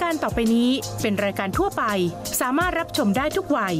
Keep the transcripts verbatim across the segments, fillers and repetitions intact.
การต่อไปนี้เป็นรายการทั่วไปสามารถรับชมได้ทุกวัย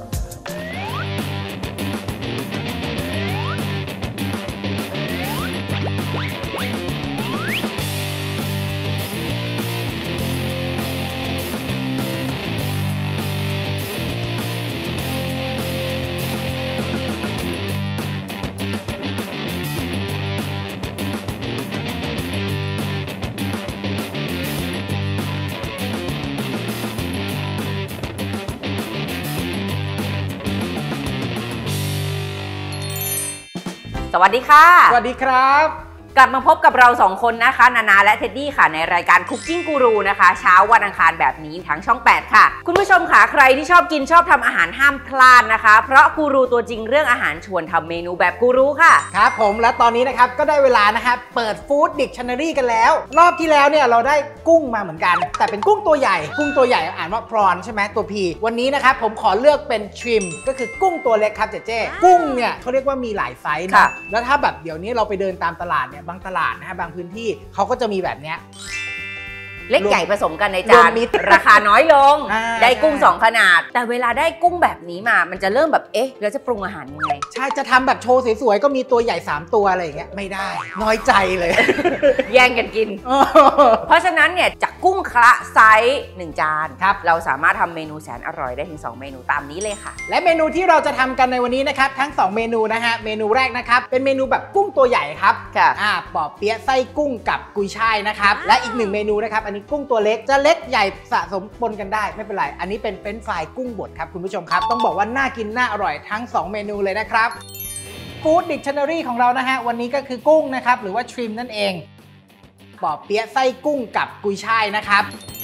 สวัสดีค่ะสวัสดีครับกลับมาพบกับเราสองคนนะคะนานาและเท็ดดี้ค่ะในรายการ Cooking Guru นะคะเช้าวันอังคารแบบนี้ทั้งช่องแปดค่ะคุณผู้ชมค่ะใครที่ชอบกินชอบทำอาหารห้ามพลาดนะคะเพราะกูรูตัวจริงเรื่องอาหารชวนทำเมนูแบบกูรูค่ะครับผมและตอนนี้นะครับก็ได้เวลานะครับเปิด Food Dictionary กันแล้วรอบที่แล้วเนี่ยเราได้กุ้งมาเหมือนกันแต่เป็นกุ้งตัวใหญ่กุ้งตัวใหญ่อ่านว่า prawn ใช่ไหมตัว P วันนี้นะครับผมขอเลือกเป็น shrimp ก็คือกุ้งตัวเล็กครับเจ๊เจ๊กุ้งเนี่ยเขาเรียกว่ามีหลายไซส์นะแล้วถ้าแบบเดี๋ยวนี้เราไปเดินตามตลาดเนี่ยบางตลาดนะฮะบางพื้นที่เขาก็จะมีแบบเนี้ยเล็กใหญ่ผสมกันในจานราคาน้อยลงได้กุ้งสองขนาดแต่เวลาได้กุ้งแบบนี้มามันจะเริ่มแบบเอ๊ะแล้วจะปรุงอาหารยังไงใช่จะทำแบบโชว์สวยๆก็มีตัวใหญ่สามตัวอะไรอย่างเงี้ยไม่ได้น้อยใจเลยแย่งกันกิน เพราะฉะนั้นเนี่ยจากกุ้งคละไซส์หนึ่งจานครับเราสามารถทำเมนูแสนอร่อยได้ถึงสองเมนูตามนี้เลยค่ะและเมนูที่เราจะทำกันในวันนี้นะครับทั้งสองเมนูนะฮะเมนูแรกนะครับเป็นเมนูแบบกุ้งตัวใหญ่ครับค่ะอ่าปอเปี๊ยะไส้กุ้งกับกุยช่ายนะครับและอีกหนึ่งเมนูนะครับอันนี้กุ้งตัวเล็กจะเล็กใหญ่สะสมปนกันได้ไม่เป็นไรอันนี้เป็นเฟรนช์ฟรายกุ้งบดครับคุณผู้ชมครับต้องบอกว่าน่ากินน่าอร่อยทั้งสองเมนูเลยนะครับ Food Dictionary ของเรานะฮะวันนี้ก็คือกุ้งนะครับหรือว่า shrimp นั่นเองปอเปี๊ยะไส้กุ้งกับกุยช่ายนะครับ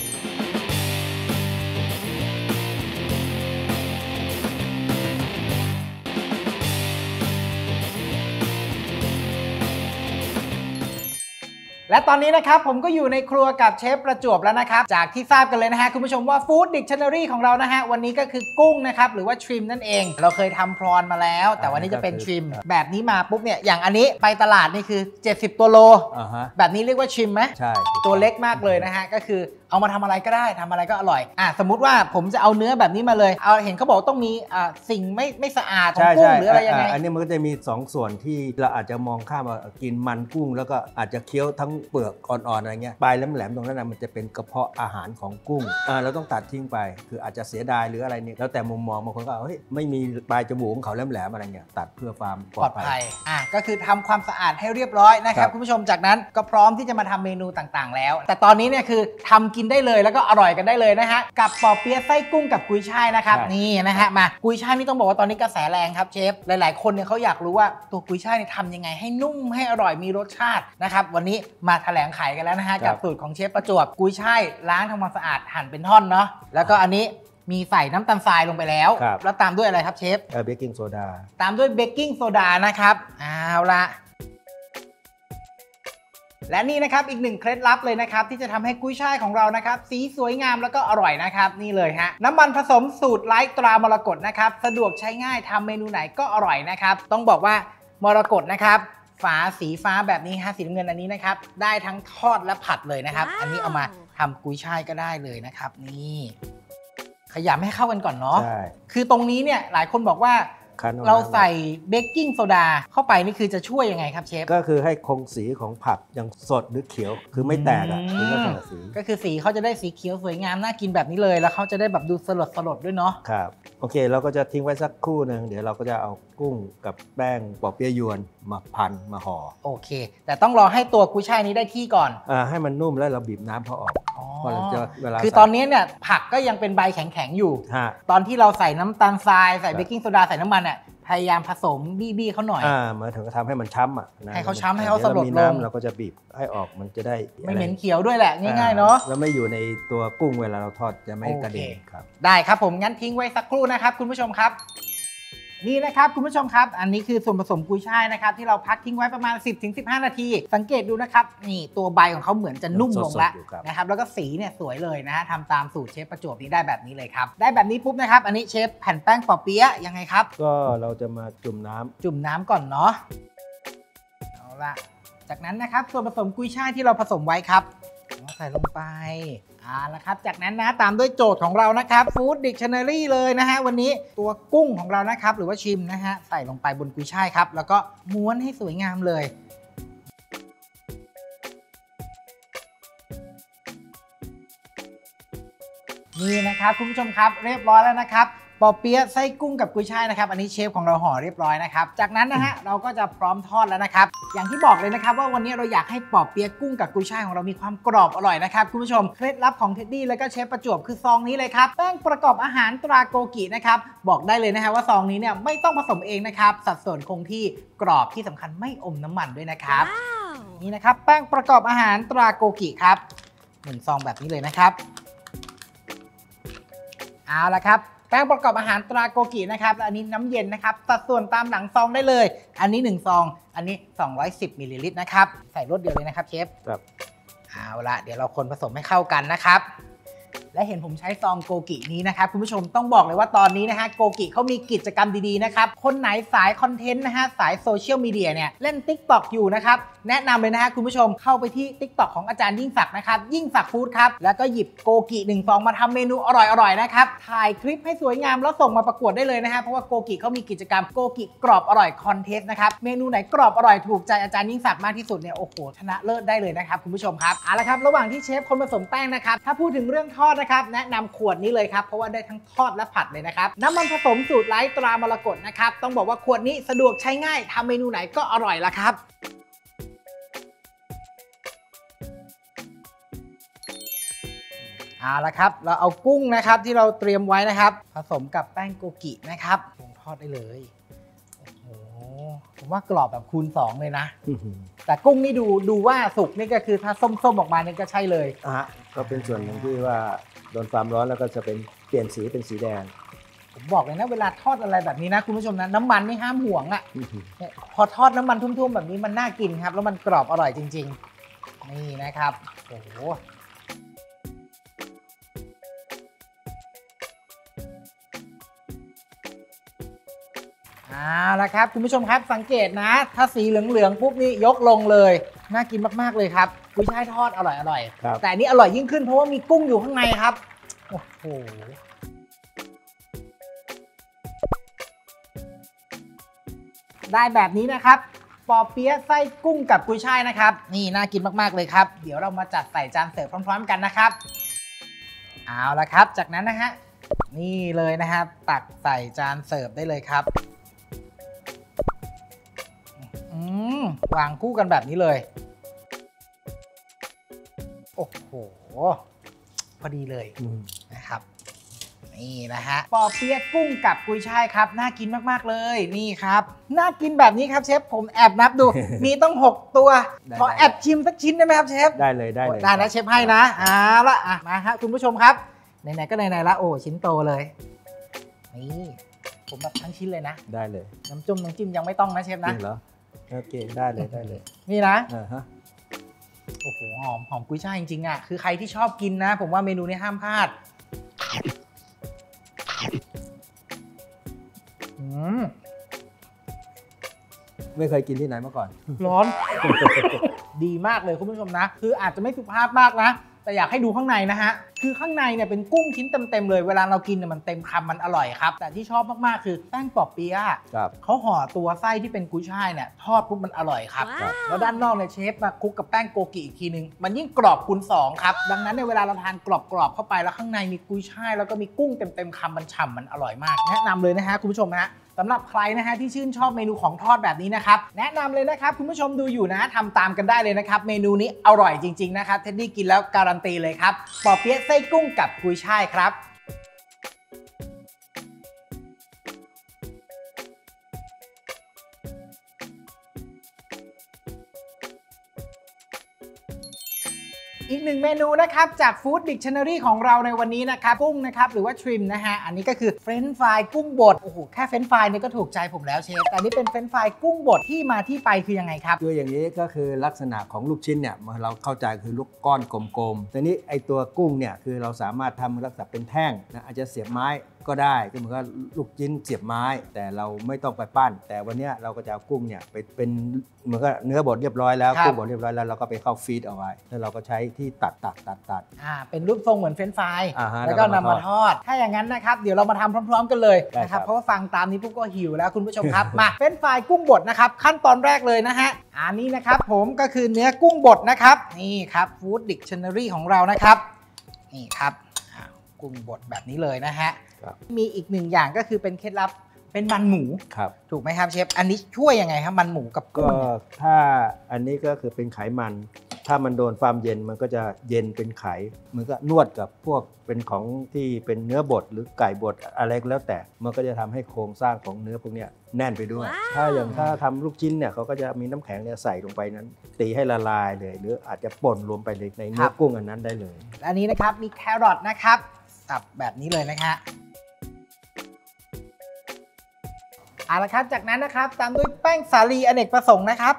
และตอนนี้นะครับผมก็อยู่ในครัวกับเชฟประจวบแล้วนะครับจากที่ทราบกันเลยนะฮะคุณผู้ชมว่า Food Dictionary ของเรานะฮะวันนี้ก็คือกุ้งนะครับหรือว่า shrimp นั่นเองเราเคยทำพรอนมาแล้วแต่วันนี้จะเป็น shrimp แบบนี้มาปุ๊บเนี่ยอย่างอันนี้ไปตลาดนี่คือเจ็ดสิบตัวโลแบบนี้เรียกว่า shrimp ไหมใช่ตัวเล็กมากเลยนะฮะก็คือเอามาทำอะไรก็ได้ทำอะไรก็อร่อยอ่ะสมมุติว่าผมจะเอาเนื้อแบบนี้มาเลยเอาเห็นเขาบอกต้องมีอ่าสิ่งไม่ไม่สะอาดของกุ้งหรืออะไรยังไงอันนี้มันก็จะมีสองส่วนที่เราอาจจะมองข้ามว่ากินมันกุ้งแล้วก็อาจจะเคี้ยวทั้งเปลือกอ่อนๆอะไรเงี้ยปลายแหลมๆตรงนั้นนะมันจะเป็นกระเพาะอาหารของกุ้งอ่าเราต้องตัดทิ้งไปคืออาจจะเสียดายหรืออะไรเนี่ยแล้วแต่มุมมองบางคนก็เฮ้ยไม่มีปลายจมูกของเขาแหลมๆอะไรเงี้ยตัดเพื่อความปลอดภัยอ่ะก็คือทำความสะอาดให้เรียบร้อยนะครับคุณผู้ชมจากนั้นก็พร้อมที่จะมาทำเมนูต่างๆแล้วแต่ตอนนี้เนี่ยคือทำกินได้เลยแล้วก็อร่อยกันได้เลยนะฮะกับปอเปี๊ยะไส้กุ้งกับกุยช่ายนะครับนี่นะฮะมากุยช่ายนี่ต้องบอกว่าตอนนี้กระแสแรงครับเชฟหลายๆคนเนี่ยเขาอยากรู้ว่าตัวกุยช่ายเนี่ยทำยังไงให้นุ่มให้อร่อยมีรสชาตินะครับวันนี้มาแถลงไขกันแล้วนะฮะกับสูตรของเชฟประจวบกุยช่ายล้างทำความสะอาดหั่นเป็นท่อนเนาะแล้วก็อันนี้มีใส่น้ำตาลทรายลงไปแล้วแล้วตามด้วยอะไรครับเชฟเบกกิ้งโซดาตามด้วยเบกกิ้งโซดานะครับเอาละและนี่นะครับอีกหนึ่งเคล็ดลับเลยนะครับที่จะทำให้กุ้ยช่ายของเรานะครับสีสวยงามแล้วก็อร่อยนะครับนี่เลยฮะน้ำมันผสมสูตรไร้ตรามรกตนะครับสะดวกใช้ง่ายทำเมนูไหนก็อร่อยนะครับต้องบอกว่ามรกตนะครับฝาสีฟ้าแบบนี้ฮะสีน้ำเงินอันนี้นะครับได้ทั้งทอดและผัดเลยนะครับ wow. อันนี้เอามาทำกุ้ยช่ายก็ได้เลยนะครับนี่ขยำให้เข้ากันก่อนเนาะคือตรงนี้เนี่ยหลายคนบอกว่าเราใส่เบกกิ้งโซดาเข้าไปนี่คือจะช่วยยังไงครับเชฟก็คือให้คงสีของผักยังสดหรือเขียวคือไม่แตกอ่ะคือลักษณะสีก็คือสีเขาจะได้สีเขียวสวยงามน่ากินแบบนี้เลยแล้วเขาจะได้แบบดูสลดสลดด้วยเนาะครับโอเคเราก็จะทิ้งไว้สักครู่หนึ่งเดี๋ยวเราก็จะเอากุ้งกับแป้งปอเปี๊ยะยวนมาพันมาห่อโอเคแต่ต้องรอให้ตัวกุ้ยช่ายนี้ได้ที่ก่อนอ่าให้มันนุ่มแล้วเราบีบน้ำเขาออกพอเราจะเวลาคือตอนนี้เนี่ยผักก็ยังเป็นใบแข็งๆอยู่ตอนที่เราใส่น้ำตาลทรายใส่เบกกิ้งโซดาใส่น้ำมันเนี่ยพยายามผสมบี้ๆเขาหน่อยอ่าเหมือนถึงจะทำให้มันช้ำอ่ะให้เขาช้ำให้เขาสลดลงเราก็จะบีบให้ออกมันจะได้ไม่เหม็นเขียวด้วยแหละง่ายๆเนาะแล้วไม่อยู่ในตัวกุ้งเวลาเราทอดจะไม่กระเด็นครับได้ครับผมงั้นทิ้งไว้สักครู่นะครับคุณผู้ชมครับนี่นะครับคุณผู้ชมครับอันนี้คือส่วนผสมกุยช่ายนะครับที่เราพักทิ้งไว้ประมาณ สิบถึงสิบห้า นาทีสังเกตดูนะครับนี่ตัวใบของเขาเหมือนจะนุ่มลงแล้วนะครับแล้วก็สีเนี่ยสวยเลยนะฮะทำตามสูตรเชฟประจวบนี้ได้แบบนี้เลยครับได้แบบนี้ปุ๊บนะครับอันนี้เชฟแผ่นแป้งปอเปี๊ยะยังไงครับก็เราจะมาจุ่มน้ำจุ่มน้ำก่อนเนาะเอาละจากนั้นนะครับส่วนผสมกุยช่ายที่เราผสมไว้ครับใส่ลงไปอ่าแล้วครับจากนั้นนะตามด้วยโจทย์ของเรานะครับ Food Dictionary เลยนะฮะวันนี้ตัวกุ้งของเรานะครับหรือว่าชิมนะฮะใส่ลงไปบนกุยช่ายครับแล้วก็ม้วนให้สวยงามเลยนี่นะครับคุณผู้ชมครับเรียบร้อยแล้วนะครับปอเปี๊ยะไส้กุ้งกับกุยช่ายนะครับอันนี้เชฟของเราห่อเรียบร้อยนะครับจากนั้นนะฮะเราก็จะพร้อมทอดแล้วนะครับอย่างที่บอกเลยนะครับว่าวันนี้เราอยากให้ปอเปี๊ยะกุ้งกับกุยช่ายของเรามีความกรอบอร่อยนะครับคุณผู้ชมเคล็ดลับของเท็ดดี้แล้วก็เชฟประจวบคือซองนี้เลยครับแป้งประกอบอาหารตราโกกินะครับบอกได้เลยนะฮะว่าซองนี้เนี่ยไม่ต้องผสมเองนะครับสัดส่วนคงที่กรอบที่สำคัญไม่อมน้ำมันด้วยนะครับ wow. นี่นะครับแป้งประกอบอาหารตราโกกิครับหนึ่งซองแบบนี้เลยนะครับเอาละครับแป้งประกอบอาหารตราโกกินะครับและอันนี้น้ำเย็นนะครับสัดส่วนตามหลังซองได้เลยอันนี้หนึ่งซองอันนี้สองร้อยสิบมิลลิลิตรนะครับใส่รวดเดียวเลยนะครับเชฟครับเอาละเดี๋ยวเราคนผสมให้เข้ากันนะครับและเห็นผมใช้ซองโกกินี้นะครับคุณผู้ชมต้องบอกเลยว่าตอนนี้นะฮะโกกิเขามีกิจกรรมดีๆนะครับคนไหนสายคอนเทนต์นะฮะสายโซเชียลมีเดียเนี่ยเล่น ติ๊กต็อก อยู่นะครับแนะนำเลยนะฮะคุณผู้ชมเข้าไปที่ ติ๊กต็อก ของอาจารย์ยิ่งศักดิ์นะครับยิ่งศักดิ์ฟู้ดครับแล้วก็หยิบโกกิหนึ่งซองมาทำเมนูอร่อยๆนะครับถ่ายคลิปให้สวยงามแล้วส่งมาประกวดได้เลยนะฮะเพราะว่าโกกิเขามีกิจกรรมโกกิกรอบอร่อยคอนเทสต์นะครับเมนูไหนกรอบอร่อยถูกใจอาจารย์ยิ่งศักดิ์มากที่สุดเนี่ยโอ้โหชนะเลิศได้เลยนะครับคุณผู้ชมครับเอาละครับระหว่างที่เชฟคนผสมแป้งนะครับถ้าพูดถึงเรื่องทอดนะครับแนะนำขวดนี้เลยครับเพราะว่าได้ทั้งทอดและผัดเลยนะครับน้ำมันผสมสูตรไร้ตรามรกตนะครับต้องบอกว่าขวดนี้สะดวกใช้ง่ายทำเมนูไหนก็อร่อยละครับเอาละครับเราเอากุ้งนะครับที่เราเตรียมไว้นะครับผสมกับแป้งโกกินะครับลงทอดได้เลยโอ้โหผมว่ากรอบแบบคูณสองเลยนะ แต่กุ้งนี่ดูดูว่าสุกนี่ก็คือถ้าส้มๆออกมานี่ก็ใช่เลยอ่ะก็เป็นส่วนหนึ่งที่ว่าโดนความร้อนแล้วก็จะเป็นเปลี่ยนสีเป็นสีแดงผมบอกเลยนะเวลาทอดอะไรแบบนี้นะคุณผู้ชมนะน้ำมันไม่ห้ามห่วงอ่ะเนี่ยพอทอดน้ำมันทุ่มๆแบบนี้มันน่ากินครับแล้วมันกรอบอร่อยจริงๆนี่นะครับโอ้โหเอาละครับคุณผู้ชมครับสังเกตนะถ้าสีเหลืองๆปุ๊บนี่ยกลงเลยน่ากินมากๆเลยครับกุ้ยช่ายทอดอร่อยอร่อยแต่อันนี้อร่อยยิ่งขึ้นเพราะว่ามีกุ้งอยู่ข้างในครับโอ้โหได้แบบนี้นะครับปอเปี๊ยะไส้กุ้งกับกุ้ยช่ายนะครับนี่น่ากินมากๆเลยครับเดี๋ยวเรามาจัดใส่จานเสิร์ฟพร้อมๆกันนะครับเอาละครับจากนั้นนะฮะนี่เลยนะครับตักใส่จานเสิร์ฟได้เลยครับวางคู่กันแบบนี้เลยโอ้โหพอดีเลยนะครับนี่นะฮะปอเปี๊ยะกุ้งกับกุยช่ายครับน่ากินมากๆเลยนี่ครับน่ากินแบบนี้ครับเชฟผมแอบนับดู มีต้องหกตัวขอแอบชิมสักชิ้นได้ไหมครับเชฟได้เลยได้เลยได้นะเชฟให้นะเอาละอ่ะมาครับคุณผู้ชมครับไหนๆก็ไหนๆละโอ้ชิ้นโตเลยนี่ผมแบบทั้งชิ้นเลยนะได้เลยน้ำจุ่มน้ำจิ้มยังไม่ต้องนะเชฟนะจริงเหรอโอเคได้เลยได้เลยนี่นะอ่าฮะโอ้โหหอมหอมกุ้ยช่ายจริงๆอ่ะคือใครที่ชอบกินนะผมว่าเมนูนี้ห้ามพลาดอืมไม่เคยกินที่ไหนมาก่อนร้อน ดีมากเลยคุณผู้ชมนะคืออาจจะไม่สุภาพมากนะแต่อยากให้ดูข้างในนะฮะคือข้างในเนี่ยเป็นกุ้งชิ้นเต็มๆเลยเวลาเรากินเนี่ยมันเต็มคำมันอร่อยครับแต่ที่ชอบมากๆคือแป้งปอเปี๊ยะเขาห่อตัวไส้ที่เป็นกุ้ยช่ายเนี่ยทอดปุ๊บมันอร่อยครับแล้วด้านนอกเนี่ยเชฟมาคลุกกับแป้งโกกิอีกทีนึงมันยิ่งกรอบคูณสองครับดังนั้นในเวลาเราทานกรอบๆเข้าไปแล้วข้างในมีกุ้ยช่ายแล้วก็มีกุ้งเต็มๆคำมันฉ่ำมันอร่อยมากแนะนำเลยนะฮะคุณผู้ชมนะสำหรับใครนะฮะที่ชื่นชอบเมนูของทอดแบบนี้นะครับแนะนำเลยนะครับคุณผู้ชมดูอยู่นะทำตามกันได้เลยนะครับเมนูนี้อร่อยจริงๆนะครับเท็ดดี้กินแล้วการันตีเลยครับปอเปี๊ยะไส้กุ้งกับกุยช่ายครับอีกหนึ่งเมนูนะครับจาก Food Dictionary ของเราในวันนี้นะครับกุ้งนะครับหรือว่าทริมนะฮะอันนี้ก็คือเฟรนช์ฟรายกุ้งบดโอ้โหแค่เฟรนช์ฟรายนี่ก็ถูกใจผมแล้วเชฟแต่นี่เป็นเฟรนช์ฟรายกุ้งบดที่มาที่ไปคือยังไงครับคืออย่างนี้ก็คือลักษณะของลูกชิ้นเนี่ยเราเข้าใจคือลูกก้อนกลมๆแต่นี้ไอตัวกุ้งเนี่ยคือเราสามารถทำลักษณะเป็นแท่งนะอาจจะเสียบไม้ก็ได้ก็เหมือนกับลูกชิ้นเสียบไม้แต่เราไม่ต้องไปปั้นแต่วันนี้เราก็จะเอากุ้งเนี่ยไปเป็นเหมือนกับเนื้อบดเรียบร้อยแล้วกุ้งบดเรียบร้อยแล้วเราก็ไปเข้าฟีดเอาไว้แล้วเราก็ใช้ที่ตัดตัดตัดตัดอ่าเป็นรูปทรงเหมือนเฟรนช์ฟรายแล้วก็นำมาทอดถ้าอย่างนั้นนะครับเดี๋ยวเรามาทำพร้อมๆกันเลยนะครับเพราะว่าฟังตามนี้ปุ๊บก็หิวแล้วคุณผู้ชมครับมาเฟรนช์ฟรายกุ้งบดนะครับขั้นตอนแรกเลยนะฮะอันนี้นะครับผมก็คือเนื้อกุ้งบดนะครับนี่ครับฟู้ดดิกชันนารีของเรานะครับนี่ครับกุ้งบดแบบนี้เลยนะฮะมีอีกหนึ่งอย่างก็คือเป็นเคล็ดลับเป็นมันหมูครับถูกไหมครับเชฟอันนี้ช่วยยังไงครับมันหมูกับกุ้งก็ถ้าอันนี้ก็คือเป็นไขมันถ้ามันโดนความเย็นมันก็จะเย็นเป็นไขมันก็นวดกับพวกเป็นของที่เป็นเนื้อบดหรือไก่บดอะไรก็แล้วแต่มันก็จะทำให้โครงสร้างของเนื้อพวกนี้แน่นไปด้วย ถ้าอย่างถ้าทำลูกชิ้นเนี่ยเขาก็จะมีน้ำแข็งเนี่ยใส่ลงไปนั้นตีให้ละลายเลยหรืออาจจะป่นรวมไปในเนื้อกุ้งอันนั้นได้เลยอันนี้นะครับมีแครอทนะครับสับแบบนี้เลยนะคะเอาละครับจากนั้นนะครับตามด้วยแป้งสาลีอเนกประสงค์นะครับ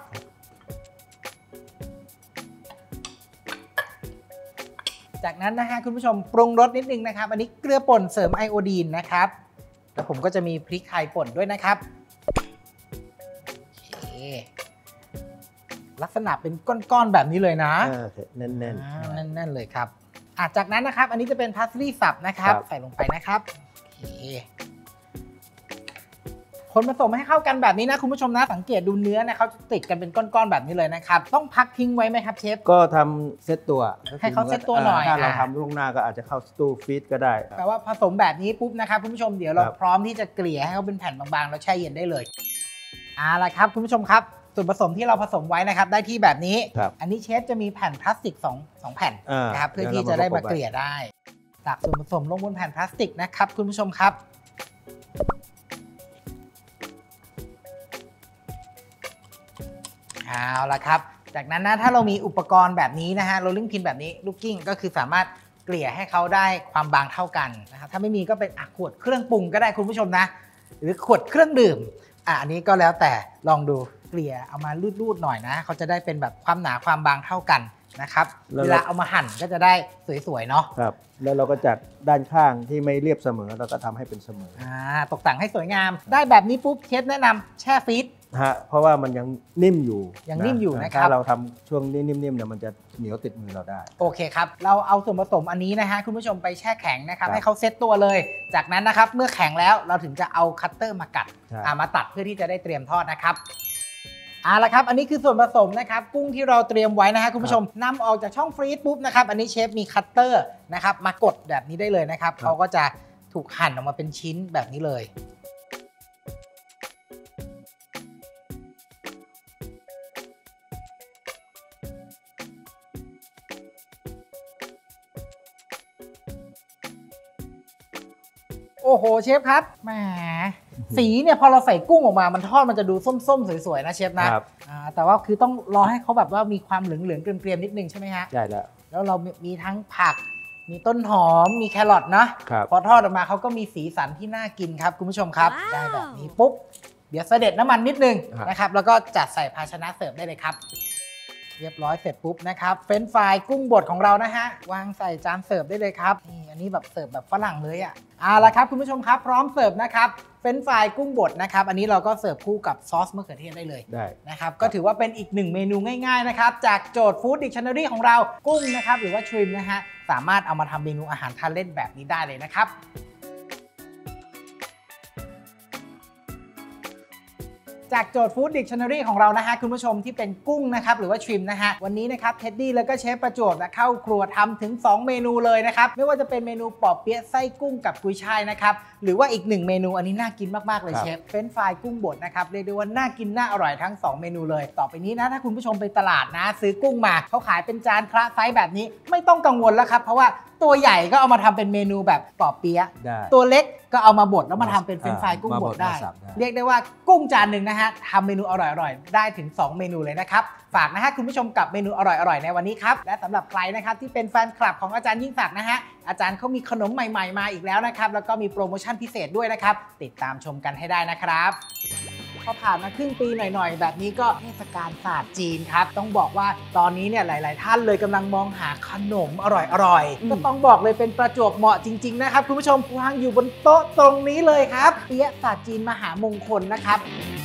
จากนั้นนะฮะคุณผู้ชมปรุงรสนิดนึงนะครับอันนี้เกลือป่นเสริมไอโอดีนนะครับแล้วผมก็จะมีพริกไทยป่นด้วยนะครับโอเคลักษณะเป็นก้อนๆแบบนี้เลยนะแน่นๆแน่นๆเลยครับจากนั้นนะครับอันนี้จะเป็นพาสลีย์สับนะครับใส่ลงไปนะครับโอเคคนผสมให้เข้ากันแบบนี้นะคุณผู้ชมนะสังเกตดูเนื้อเนี่ยเขาติดกันเป็นก้อนๆแบบนี้เลยนะครับต้องพักทิ้งไว้ไหมครับเชฟก็ทำเซตตัวให้เขาเซตตัวหน่อยถ้าเราทำล่วงหน้าก็อาจจะเข้าตู้ฟีดก็ได้แปลว่าผสมแบบนี้ปุ๊บนะครับคุณผู้ชมเดี๋ยวเราพร้อมที่จะเกลี่ยให้เขาเป็นแผ่นบางๆแล้วแช่เย็นได้เลยเอาละครับคุณผู้ชมครับส่วนผสมที่เราผสมไว้นะครับได้ที่แบบนี้อันนี้เชฟจะมีแผ่นพลาสติกสอง สองแผ่นนะครับเพื่อที่จะได้มาเกลี่ยได้ตักส่วนผสมลงบนแผ่นพลาสติกนะครับคุณผู้ชมครับเอาละครับจากนั้นนะถ้าเรามีอุปกรณ์แบบนี้นะฮะโรลลิ่งพินแบบนี้ลูกกิ้งก็คือสามารถเกลี่ยให้เขาได้ความบางเท่ากันนะครับถ้าไม่มีก็เป็นขวดเครื่องปรุงก็ได้คุณผู้ชมนะหรือขวดเครื่องดื่มอ่ะอันนี้ก็แล้วแต่ลองดูเกลี่ยเอามาลูดๆหน่อยนะเขาจะได้เป็นแบบความหนาความบางเท่ากันนะครับเวลาเอามาหั่นก็จะได้สวยๆเนาะครับแล้วเราก็จัดด้านข้างที่ไม่เรียบเสมอเราก็ทำให้เป็นเสมออ่าตกแต่งให้สวยงามได้แบบนี้ปุ๊บเชฟแนะนำแช่ฟรีซฮะเพราะว่ามันยังนิ่มอยู่ยังนิ่มอยู่นะครับถ้าเราทำช่วงนี้นิ่มๆเนี่ยมันจะเหนียวติดมือเราได้โอเคครับเราเอาส่วนผสมอันนี้นะฮะคุณผู้ชมไปแช่แข็งนะครับให้เขาเซตตัวเลยจากนั้นนะครับเมื่อแข็งแล้วเราถึงจะเอาคัตเตอร์มากัดมาตัดเพื่อที่จะได้เตรียมทอดนะครับเอาละครับอันนี้คือส่วนผสมนะครับกุ้งที่เราเตรียมไว้นะฮะคุณผู้ชมนำออกจากช่องฟรีซปุ๊บนะครับอันนี้เชฟมีคัตเตอร์นะครับมากดแบบนี้ได้เลยนะครับเขาก็จะถูกหั่นออกมาเป็นชิ้นแบบนี้เลยโอ้โหเชฟครับแหมสีเนี่ยพอเราใส่กุ้งออกมามันทอดมันจะดูส้มๆสวยๆนะเชฟนะแต่ว่าคือต้องรอให้เขาแบบว่ามีความเหลืองๆเกรียมๆนิดนึงใช่ไหมฮะใช่แล้วแล้วเรามีทั้งผักมีต้นหอมมีแครอทนะพอทอดออกมาเขาก็มีสีสันที่น่ากินครับคุณผู้ชมครับได้แบบนี้ปุ๊บเดี๋ยวเสด็จน้ำมันนิดนึงนะครับแล้วก็จัดใส่ภาชนะเสิร์ฟได้เลยครับเรียบร้อยเสร็จปุ๊บนะครับเฟรนช์ฟรายกุ้งบดของเรานะฮะวางใส่จานเสิร์ฟได้เลยครับนี่อันนี้แบบเสิร์ฟแบบฝรั่งเลยอ่ะเอาละครับคุณผู้ชมครับพร้อมเสิร์ฟนะครับเฟรนช์ฟรายกุ้งบดนะครับอันนี้เราก็เสิร์ฟคู่กับซอสมะเขือเทศได้เลยได้นะครับก็ถือว่าเป็นอีกหนึ่งเมนูง่ายๆนะครับจากโจทย์ฟู้ดดิกชันนารีของเรากุ้งนะครับหรือว่าชริมนะฮะสามารถเอามาทำเมนูอาหารทานเล่นแบบนี้ได้เลยนะครับจากโจทย์ฟู้ดดิกชันนารีของเรานะฮะคุณผู้ชมที่เป็นกุ้งนะครับหรือว่าชริมนะฮะวันนี้นะครับเท็ดดี้แล้วก็เชฟประจวบนะเข้าครัวทำถึงสองเมนูเลยนะครับไม่ว่าจะเป็นเมนูปอเปี๊ยะไส้กุ้งกับกุยช่ายนะครับหรือว่าอีกหนึ่งเมนูอันนี้น่ากินมากๆเลยเชฟเฟรนช์ฟรายกุ้งบดนะครับเรียกได้ว่าน่ากินน่าอร่อยทั้งสองเมนูเลยต่อไปนี้นะถ้าคุณผู้ชมไปตลาดนะซื้อกุ้งมาเขาขายเป็นจานคละไซส์แบบนี้ไม่ต้องกังวลแล้วครับเพราะว่าตัวใหญ่ก็เอามาทำเป็นเมนูแบบปอเปี๊ยะตัวเล็กก็เอามาบดแล้วมาทำเป็นเฟรนช์ฟรายกุ้งบดได้เรียกได้ว่ากุ้งจานหนึ่งนะฮะทำเมนูอร่อยๆได้ถึงสองเมนูเลยนะครับฝากนะฮะคุณผู้ชมกับเมนูอร่อยๆในวันนี้ครับและสำหรับใครนะครับที่เป็นแฟนคลับของอาจารย์ยิ่งศักดิ์นะฮะอาจารย์เขามีขนมใหม่ๆมาอีกแล้วนะครับแล้วก็มีโปรโมชั่นพิเศษด้วยนะครับติดตามชมกันให้ได้นะครับพอผ่านมาครึ่งปีหน่อยๆแบบนี้ก็เทศกาลศาสตร์จีนครับต้องบอกว่าตอนนี้เนี่ยหลายๆท่านเลยกำลังมองหาขนมอร่อยๆก็ต้องบอกเลยเป็นประจวบเหมาะจริงๆนะครับคุณผู้ชมวางอยู่บนโต๊ะตรงนี้เลยครับเปี๊ยะศาสตร์จีนมหามงคลนะครับ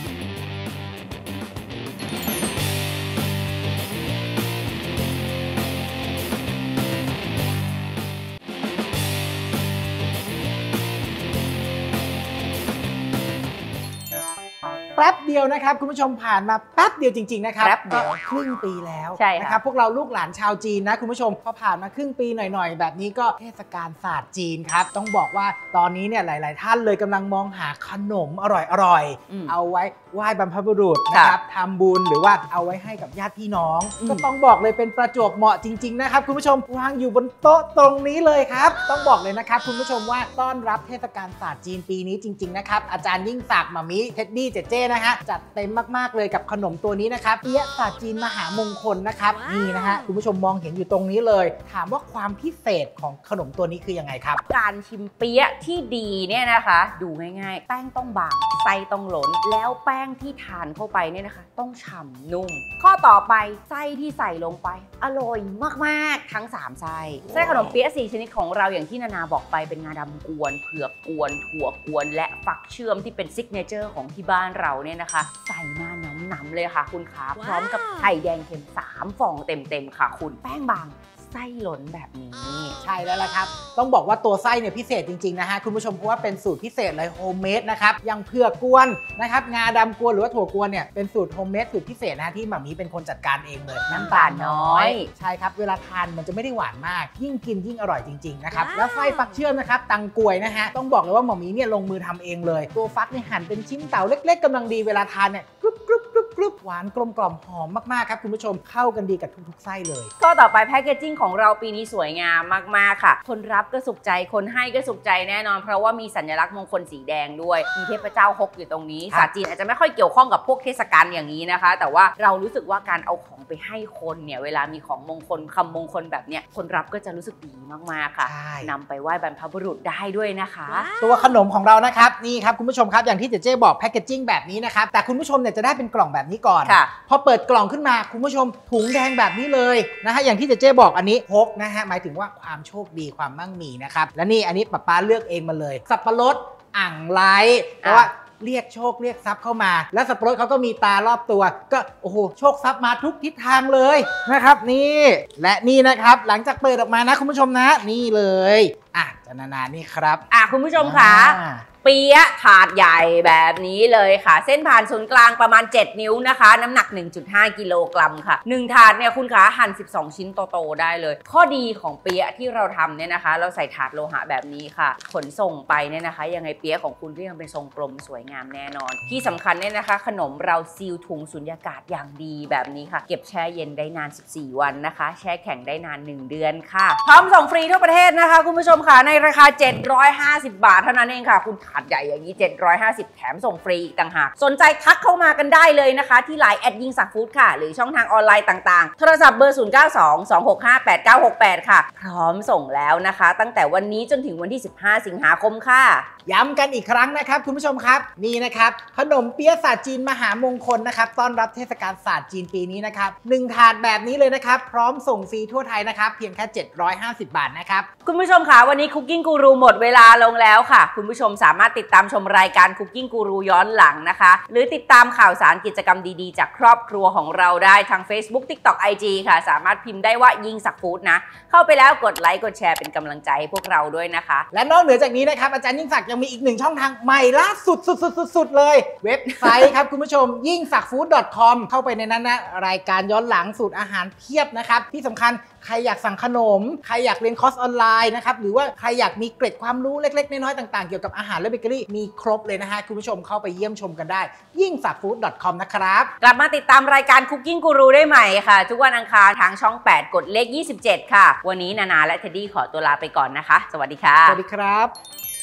แป๊บเดียวนะครับคุณผู้ชมผ่านมาแป๊บเดียวจริงๆนะครับก็ครึ่งปีแล้วนะครับพวกเราลูกหลานชาวจีนนะคุณผู้ชมพอผ่านมาครึ่งปีหน่อยๆแบบนี้ก็เทศกาลศาสตร์จีนครับต้องบอกว่าตอนนี้เนี่ยหลายๆท่านเลยกำลังมองหาขนมอร่อยๆเอาไว้ไหว้บรรพบุรุษนะครับทำบุญหรือว่าเอาไว้ให้กับญาติพี่น้องก็ต้องบอกเลยเป็นประจวบเหมาะจริงๆนะครับคุณผู้ชมวางอยู่บนโต๊ะตรงนี้เลยครับต้องบอกเลยนะครับคุณผู้ชมว่าต้อนรับเทศกาลศาสตร์จีนปีนี้จริงๆนะครับอาจารย์ยิ่งศักดิ์หม่ามิเท็ดดี้เจเจนะฮะจัดเต็มมากๆเลยกับขนมตัวนี้นะครับเปี๊ยะศาสตร์จีนมหามงคลนะครับนี่นะฮะคุณผู้ชมมองเห็นอยู่ตรงนี้เลยถามว่าความพิเศษของขนมตัวนี้คือยังไงครับการชิมเปี๊ยะที่ดีเนี่ยนะคะดูง่ายๆแป้งต้องบางไส้ต้องหลนแล้วแป้งที่ทานเข้าไปเนี่ยนะคะต้องฉ่ำนุ่มข้อต่อไปไส้ที่ใส่ลงไปอร่อยมากๆทั้งสามไส้ไส้ขนมเปี๊ยะสี่ชนิดของเราอย่างที่นานาบอกไปเป็นงาดำกวนเผือกกวนถั่วกวนและฟักเชื่อมที่เป็นซิกเนเจอร์ของที่บ้านเราเนี่ยนะคะใส่มาหนำๆเลยค่ะคุณขาพร้อมกับไข่แดงเค็มสามฟองเต็มๆค่ะคุณแป้งบางไส้หล่นแบบนี้ใช่แล้วล่ะครับต้องบอกว่าตัวไส้เนี่ยพิเศษจริงๆนะฮะคุณผู้ชมเพราะว่าเป็นสูตรพิเศษเลยโฮมเมดนะครับยังเผือกกวนนะครับงาดำกวนหรือว่าถั่วกวนเนี่ยเป็นสูตรโฮมเมดสูตรพิเศษนะที่หม่ามีเป็นคนจัดการเองเลยน้ำตาลน้อยใช่ครับเวลาทานมันจะไม่ได้หวานมากยิ่งกินยิ่งอร่อยจริงๆนะครับแล้วไส้ฟักเชื่อมนะครับตังกวยนะฮะต้องบอกเลยว่าหม่ามีเนี่ยลงมือทำเองเลยตัวฟักเนี่ยหั่นเป็นชิ้นเต๋าเล็กๆกำลังดีเวลาทานเนี่ยกรุบกรุบกรุบกรุบหวานกลมกล่อมหอมมากๆครับคุณผู้ชมเข้ากันดีกับทุกๆไส้เลยก็ต่อไปแพคเกจจิ้งของเราปีนี้สวยงามมากๆค่ะคนรับก็สุขใจคนให้ก็สุขใจแน่นอนเพราะว่ามีสัญลักษณ์มงคลสีแดงด้วยมีเทพเจ้าฮกอยู่ตรงนี้ศาสตร์จีนอาจจะไม่ค่อยเกี่ยวข้องกับพวกเทศกาลอย่างนี้นะคะแต่ว่าเรารู้สึกว่าการเอาของไปให้คนเนี่ยเวลามีของมงคลคำมงคลแบบเนี้ยคนรับก็จะรู้สึกดีมากๆค่ะนำไปไหว้บรรพบุรุษได้ด้วยนะคะตัวขนมของเรานะครับนี่ครับคุณผู้ชมครับอย่างที่เจเจบอกแพคเกจจิ้งแบบนี้นะครับแต่คุณผู้ชมเนี่ยจะได้เป็นกล่องแบบนี้ก่อนพอเปิดกล่องขึ้นมาคุณผู้ชมถุงแดงแบบนี้เลยนะฮะอย่างที่เจเจบอกอันนี้ฮกนะฮะหมายถึงว่าความโชคดีความมั่งมีนะครับและนี่อันนี้ป๊าป๊าเลือกเองมาเลยสับปะรดอ่างไร้เพราะว่าเรียกโชคเรียกทรัพย์เข้ามาแล้วสับปะรดเขาก็มีตารอบตัวก็โอ้โหโชคทรัพย์มาทุกทิศทางเลยนะครับนี่และนี่นะครับหลังจากเปิดออกมานะคุณผู้ชมนะนี่เลยอ่ะจะนานานี่ครับอ่ะคุณผู้ชมค่ะเปี๊ยะถาดใหญ่แบบนี้เลยค่ะเส้นผ่านศูนย์กลางประมาณเจ็ดนิ้วนะคะน้ำหนัก หนึ่งจุดห้า กิโลกรัมค่ะหนึ่งถาดเนี่ยคุณขาหั่นสิบสองชิ้นโตๆได้เลยข้อดีของเปี๊ยะที่เราทำเนี่ยนะคะเราใส่ถาดโลหะแบบนี้ค่ะขนส่งไปเนี่ยนะคะยังไงเปี๊ยะของคุณก็ยังเป็นทรงกลมสวยงามแน่นอนที่สำคัญเนี่ยนะคะขนมเราซีลถุงสุญญากาศอย่างดีแบบนี้ค่ะเก็บแช่เย็นได้นานสิบสี่วันนะคะแช่แข็งได้นานหนึ่งเดือนค่ะพร้อมส่งฟรีทั่วประเทศนะคะคุณผู้ชมค่ะในราคาเจ็ดร้อยห้าสิบบาทเท่านั้นเองค่ะคุณถาดใหญ่อย่างนี้เจ็ดร้อยห้าสิบแถมส่งฟรีอีกต่างหากสนใจทักเข้ามากันได้เลยนะคะที่ไลน์แอดยิ่งศักดิ์ฟู้ดค่ะหรือช่องทางออนไลน์ต่างๆโทรศัพท์เบอร์ศูนย์ เก้า สอง สอง หก ห้า แปด เก้า หก แปดค่ะพร้อมส่งแล้วนะคะตั้งแต่วันนี้จนถึงวันที่สิบห้าสิงหาคมค่ะย้ำกันอีกครั้งนะครับคุณผู้ชมครับนี่นะครับขนมเปี๊ยะศาสตร์จีนมหามงคลนะครับต้อนรับเทศกาลศาสตร์จีนปีนี้นะครับหนึ่งถาดแบบนี้เลยนะครับพร้อมส่งฟรีทั่วไทยนะครับเพียงแค่เจ็ดร้อยห้าสิบบาทนะครับคุณผู้ชมค่ะวันนี้ Cooking Guru หมดเวลาลงแล้วค่ะคุณผู้ชมสามารถติดตามชมรายการ Cooking Guru ย้อนหลังนะคะหรือติดตามข่าวสารกิจกรรมดีๆจากครอบครัวของเราได้ทาง Facebook TikTok ไอ จี ค่ะสามารถพิมพ์ได้ว่ายิ่งศักดิ์ฟู้ดนะเข้าไปแล้วกดไลค์กดแชร์เป็นกำลังใจให้พวกเราด้วยนะคะและนอกเหนือจากนี้นะครับอาจารย์ยิ่งศักดิ์ยังมีอีกหนึ่งช่องทางใหม่ล่าสุดสุดๆๆๆเลยเว็บไซต์ครับคุณผู้ชมยิ่งศักดิ์ฟู้ด .com เข้าไปในนั้นนะรายการย้อนหลังสูตรอาหารเพียบนะครับที่สำคัญใครอยากสั่งขนมใครอยากเรียนคอร์สออนไลน์นะครับหรือว่าใครอยากมีเกร็ดความรู้เล็กๆน้อยๆต่างๆเกี่ยวกับอาหารและเบเกอรี่มีครบเลยนะฮะคุณผู้ชมเข้าไปเยี่ยมชมกันได้ยิ่งศักดิ์ฟู้ด .com นะครับกลับมาติดตามรายการ Cooking Guru ได้ใหม่ค่ะทุกวันอังคารทางช่องแปดกดเลขยี่สิบเจ็ดค่ะวันนี้นานาและเท็ดดี้ขอตัวลาไปก่อนนะคะสวัสดีค่ะสวัสดีครับ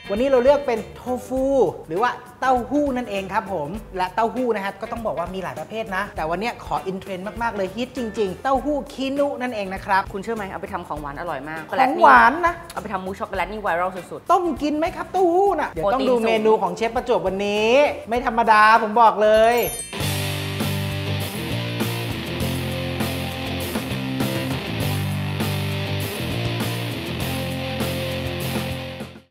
วันนี้เราเลือกเป็นโทฟูหรือว่าเต้าหู้นั่นเองครับผมและเต้าหู้นะครับก็ต้องบอกว่ามีหลายประเภทนะแต่วันนี้ขออินเทรนด์มากๆเลยฮิตจริงๆเต้าหู้คินุนั่นเองนะครับคุณเชื่อไหมเอาไปทำของหวานอร่อยมากของหวานนะเอาไปทำมูสช็อกโกแลตนี่ไวรัลสุดๆต้มกินไหมครับเต้าหู้น่ะเดี๋ยวต้องดูเมนูของเชฟประจวบวันนี้ไม่ธรรมดาผมบอกเลย